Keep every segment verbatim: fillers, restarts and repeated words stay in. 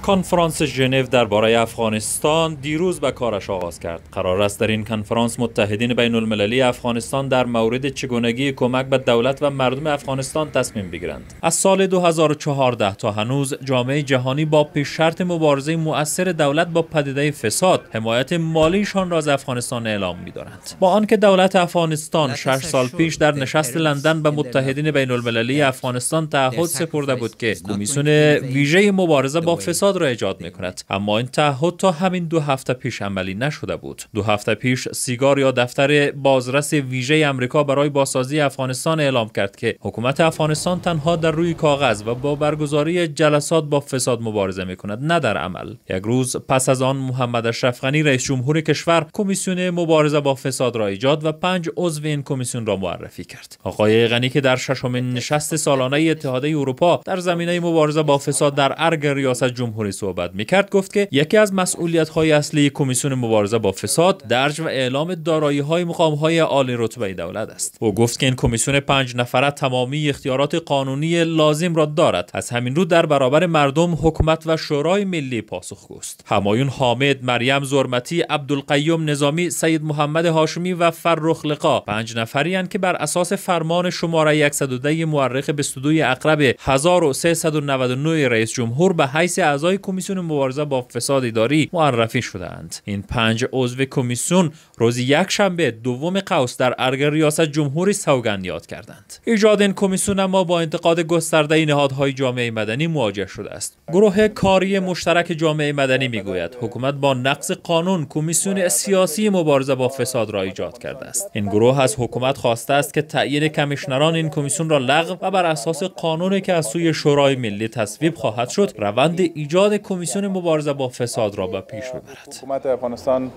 کنفرانس ژنو درباره افغانستان دیروز به کارش آغاز کرد. قرار است در این کنفرانس متحدین بین المللی افغانستان در مورد چگونگی کمک به دولت و مردم افغانستان تصمیم بگیرند. از سال دو هزار و چهارده تا هنوز جامعه جهانی با پیش شرط مبارزه مؤثر دولت با پدیده فساد حمایت مالیشان را از افغانستان اعلام می‌دارند. با آنکه دولت افغانستان شش سال پیش در نشست لندن به متحدین بین المللی افغانستان تعهد سپرده بود که کمیسیون ویژه مبارزه با فساد را ایجاد می‌کند، اما این تعهد تا همین دو هفته پیش عملی نشده بود. دو هفته پیش سیگار یا دفتر بازرس ویژه آمریکا برای بازسازی افغانستان اعلام کرد که حکومت افغانستان تنها در روی کاغذ و با برگزاری جلسات با فساد مبارزه می‌کند، نه در عمل. یک روز پس از آن محمد اشرف غنی رئیس جمهور کشور کمیسیون مبارزه با فساد را ایجاد و پنج عضو این کمیسیون را معرفی کرد. آقای غنی که در ششمین نشست سالانه اتحادیه اروپا در زمینه مبارزه با فساد در ارگ ریاست جمهوری صحبت میکرد، گفت که یکی از مسئولیت‌های اصلی کمیسیون مبارزه با فساد درج و اعلام دارایی‌های مقام‌های عالی رتبه دولت است. او گفت که این کمیسیون پنج نفره تمامی اختیارات قانونی لازم را دارد. از همین رو در برابر مردم، حکومت و شورای ملی پاسخگوست. همایون حامد، مریم زرمتی، عبدالقیوم نظامی، سید محمد هاشمی و فرخ لقا پنج نفری اند که بر اساس فرمان شماره صد و ده مورخ بیست و دو اقرب هزار و سیصد و نود و نه رئیس جمهور به حیث اعضای کمیسیون مبارزه با فساد اداری معرفی شدهاند. این پنج عضو کمیسیون روز یکشنبه دوم قوس در ارگ ریاست جمهوری سوگند یاد کردند. ایجاد این کمیسیون اما با انتقاد گسترده نهادهای جامعه مدنی مواجه شده است. گروه کاری مشترک جامعه مدنی میگوید حکومت با نقض قانون کمیسیون سیاسی مبارزه با فساد را ایجاد کرده است. این گروه از حکومت خواسته است که تعیین کمیشنران این کمیسیون را لغو و بر اساس قانونی که از سوی شورای ملی تصویب خواهد شد روند ایجاد کمیسیون مبارزه با فساد را به پیش ببرد. حکومت افغانستان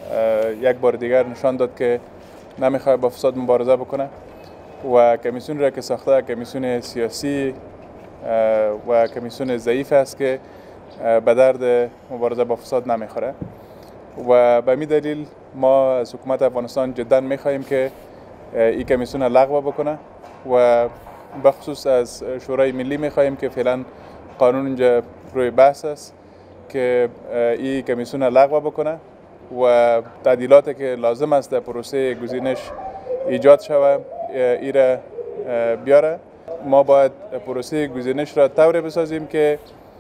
یک بار دیگر نشان داد که نمیخواد با فساد مبارزه بکنه و کمیسیون را که ساخته کمیسیون سیاسی و کمیسیون ضعیف است که به درد مبارزه با فساد نمیخوره و به می دلیل ما از حکومت افغانستان جدا میخواهیم که این کمیسیون لغو بکنه و بخصوص از شورای ملی میخواهیم که فعلا قانون اینجا روی بحث است که این کمیسیون لغو بکنه و تعدیلاتی که لازم است در پروسه گزینش ایجاد شود ای را بیاره. ما باید پروسه گزینش را طوری بسازیم که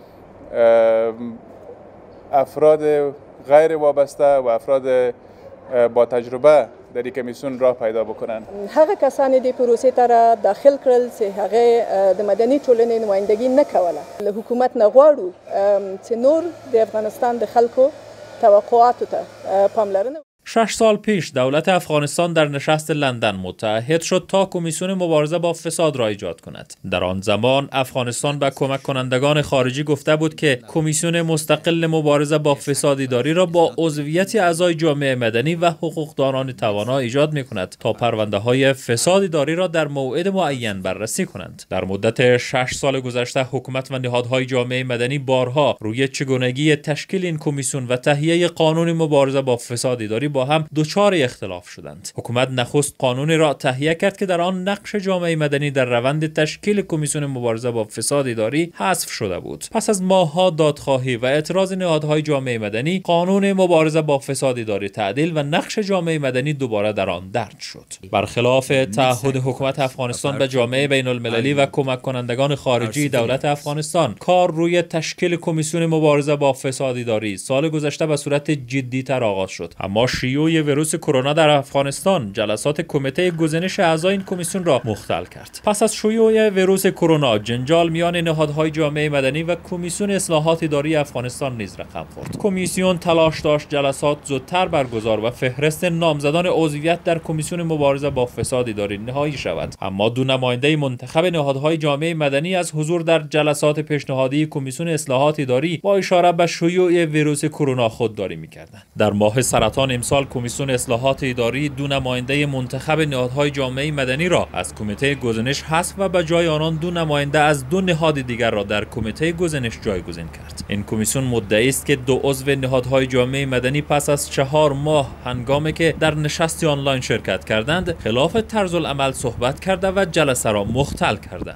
افراد غیر وابسته و افراد با تجربه در این کمیسیون راه پیدا بکنن. هغه کسانی د پروسې ته داخل کړل چې هغه د مدني ټولنې نمائندګي نه کوله. له حکومت نه غواړو چې نور د افغانستان د خلکو توقعاتو ته پاملرنه. شش سال پیش دولت افغانستان در نشست لندن متحد شد تا کمیسیون مبارزه با فساد را ایجاد کند. در آن زمان افغانستان به کمک کنندگان خارجی گفته بود که کمیسیون مستقل مبارزه با فساد اداری را با عضویت اعضای جامعه مدنی و حقوقدانان توانا ایجاد می کند تا پرونده های فساد اداری را در موعد معین بررسی کنند. در مدت شش سال گذشته حکومت و نهادهای جامعه مدنی بارها روی چگونگی تشکیل این کمیسیون و تهیه قانون مبارزه با فساد اداری با هم دچار اختلاف شدند. حکومت نخست قانونی را تهیه کرد که در آن نقش جامعه مدنی در روند تشکیل کمیسیون مبارزه با فساد اداری حذف شده بود. پس از ماه‌ها دادخواهی و اعتراض نهادهای جامعه مدنی، قانون مبارزه با فساد اداری تعدیل و نقش جامعه مدنی دوباره در آن درج شد. برخلاف تعهد حکومت افغانستان به جامعه بین المللی و کمک کنندگان خارجی، دولت افغانستان کار روی تشکیل کمیسیون مبارزه با فساد اداری سال گذشته به صورت جدی‌تر آغاز شد. اما شیوع ویروس کرونا در افغانستان جلسات کمیته گزینش اعضای این کمیسیون را مختل کرد. پس از شیوع ویروس کرونا، جنجال میان نهادهای جامعه مدنی و کمیسیون اصلاحات اداری افغانستان نیز رقم خورد. کمیسیون تلاش داشت جلسات زودتر برگزار و فهرست نامزدان عضویت در کمیسیون مبارزه با فساد اداری نهایی شود، اما دو نماینده منتخب نهادهای جامعه مدنی از حضور در جلسات پیشنهادی کمیسیون اصلاحات اداری با اشاره به شیوع ویروس کرونا خودداری می‌کردند. در ماه سرطان امسال کمیسیون اصلاحات اداری دو نماینده منتخب نهادهای جامعه مدنی را از کمیته گزینش حذف و به جای آنان دو نماینده از دو نهاد دیگر را در کمیته گزینش جایگزین کرد. این کمیسیون مدعی است که دو عضو نهادهای جامعه مدنی پس از چهار ماه هنگامی که در نشست آنلاین شرکت کردند، خلاف طرز العمل صحبت کرده و جلسه را مختل کردند.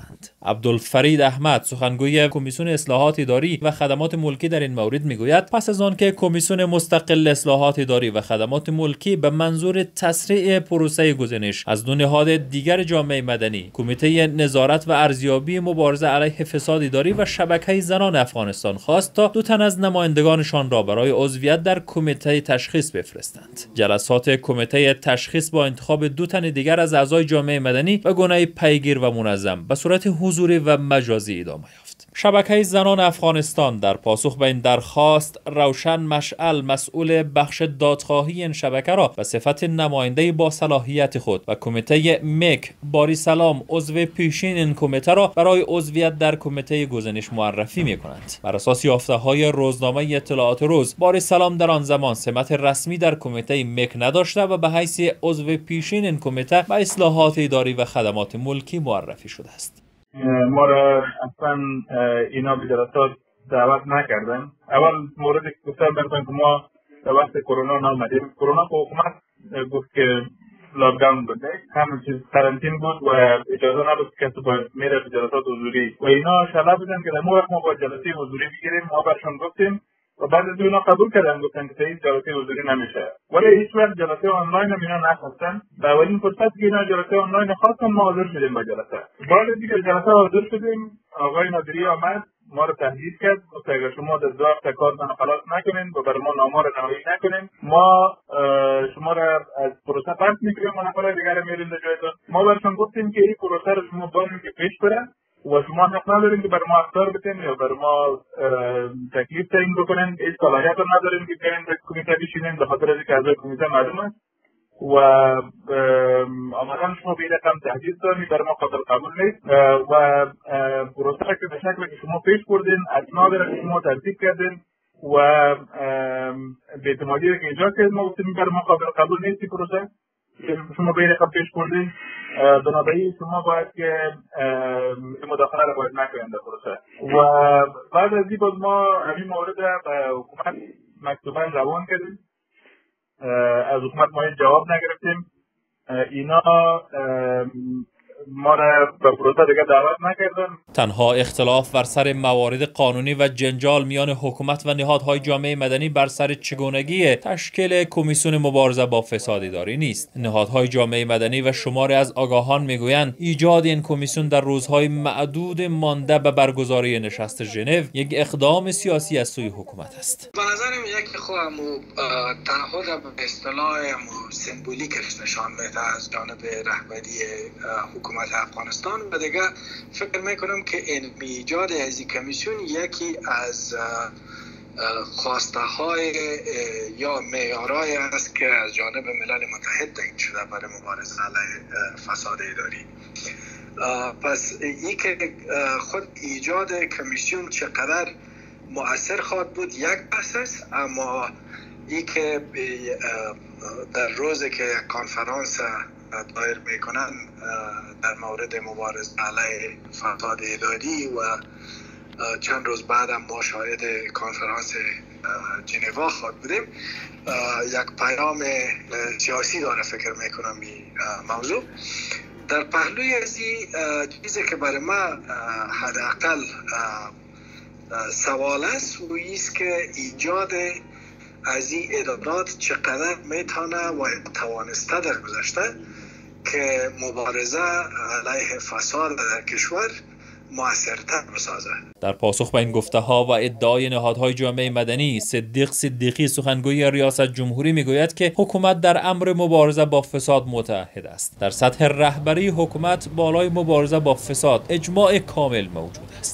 عبدالفرید احمد سخنگوی کمیسیون اصلاحات اداری و خدمات ملکی در این مورد میگوید پس از آن که کمیسیون مستقل اصلاحات اداری و خدمات ملکی به منظور تسریع پروسه گزینش از دو نهاد دیگر جامعه مدنی، کمیته نظارت و ارزیابی مبارزه علیه فساد اداری و شبکه زنان افغانستان خواست تا دو تن از نمایندگانشان را برای عضویت در کمیته تشخیص بفرستند. جلسات کمیته تشخیص با انتخاب دو تن دیگر از اعضای جامعه مدنی و گونه پیگیر و منظم به صورت حضوری و مجازی ادامه یافت. شبکه زنان افغانستان در پاسخ به این درخواست روشن مشعل مسئول بخش دادخواهی این شبکه را به صفت نماینده با صلاحیت خود و کمیته مک باری سلام عضو پیشین این کمیته را برای عضویت در کمیته گزینش معرفی می کنند. بر اساس یافته های روزنامه اطلاعات روز، باری سلام در آن زمان سمت رسمی در کمیته مک نداشته و به حیث عضو پیشین این کمیته به اصلاحات اداری و خدمات ملکی معرفی شده است. ما را اصلا اینا به جلسات دعوت نکردن. اول موردی که گفتم براتون که ما در وقت کرونا نامدیم. کرونا که حکومت گفت که لاکداون بده، همه چیز قرنطین بود و اجازه نبود کسی باید میره به جلسات حضوری و اینا شلاب بودن که در مو وقت ما باید جلسه حضوری بگیریم. ما برشون گفتیم و بعد از اینا قبول کردن، گفتن که این جلسه حضوری نمیشه، ولی هیچ وقت جلسه آنلاین هم اینا نخواستن. در اولین فرصت که اینا جلسه آنلاین خواستن ما حاضر شدیم به جلسه. بعد دیگه جلسه حاضر شدیم، آقای نادری آمد ما رو تهدید کرد، گفت اگر شما در دو هفته کارتان خلاص نکنین و بر ما نامه نهایی نکنین، ما شما را از پروسه پس میکنیم و نفر دیگر میرین در جایتان. ما برشون گفتیم که این پروسه رو شما بانیم که پیش بره و شما حق ندارین که بر ما اخطار بتین یا بر ما تکلیف تعیین بکنین. این صلاحیت رو ندارین که بیاین به کمیته بشینین به خاطر اینکه اعضای کمیته معلوم است و آمدن شما به این رقم تهدید دارین، بر ما قابل قبول نیست و پروسه که به شکل که شما پیش بردین، اسناد را که شما ترتیب کردین و به اعتمادی که ایجاد کردین، ما گفتیم بر ما قابل قبول نیست این پروسه که شما به این رقم پیش بردین. بنابراین شما باید که مداخله را باید نکنید در پروسه. و بعد از این باز ما همین مورد به حکومت مکتوبا روان کردیم، از حکومت ما این جواب نگرفتیم. اینا ما را به پروسه دیگه دعوت نکردن. تنها اختلاف بر سر موارد قانونی و جنجال میان حکومت و نهادهای جامعه مدنی بر سر چگونگی تشکیل کمیسیون مبارزه با فساد اداری نیست. نهادهای جامعه مدنی و شماری از آگاهان میگویند ایجاد این کمیسیون در روزهای معدود مانده به برگزاری نشست ژنو یک اقدام سیاسی از سوی حکومت است. به نظرم یک خواهم تعهد به اصطلاح سمبولیکش نشان میده از جانب رهبری حکومت افغانستان و دیگه فکر میکنم که این ایجاد از این کمیسیون یکی از خواسته های یا معیارهای است که از جانب ملل متحد تعیین شده برای مبارزه علیه فساد اداری. پس این که خود ایجاد کمیسیون چقدر مؤثر خواهد بود یک بحث است، اما این که در روزی که کانفرانس دایر میکنن در مورد مبارزه علیه فساد اداری و چند روز بعد هم ما شاهد کانفرانس ژنو خواهد بودیم، یک پیام سیاسی داره فکر میکنم این موضوع. در پهلوی از این چیزی که برای ما حداقل سوال است و ایست که ایجاد از این ادارات چقدر میتونه و توانسته در گذشته که مبارزه علیه فساد در کشور موثرتر بسازه. در پاسخ به این گفته ها و ادعای نهادهای جامعه مدنی، صدیق صدیقی سخنگوی ریاست جمهوری میگوید که حکومت در امر مبارزه با فساد متحد است. در سطح رهبری حکومت بالای مبارزه با فساد اجماع کامل موجود است.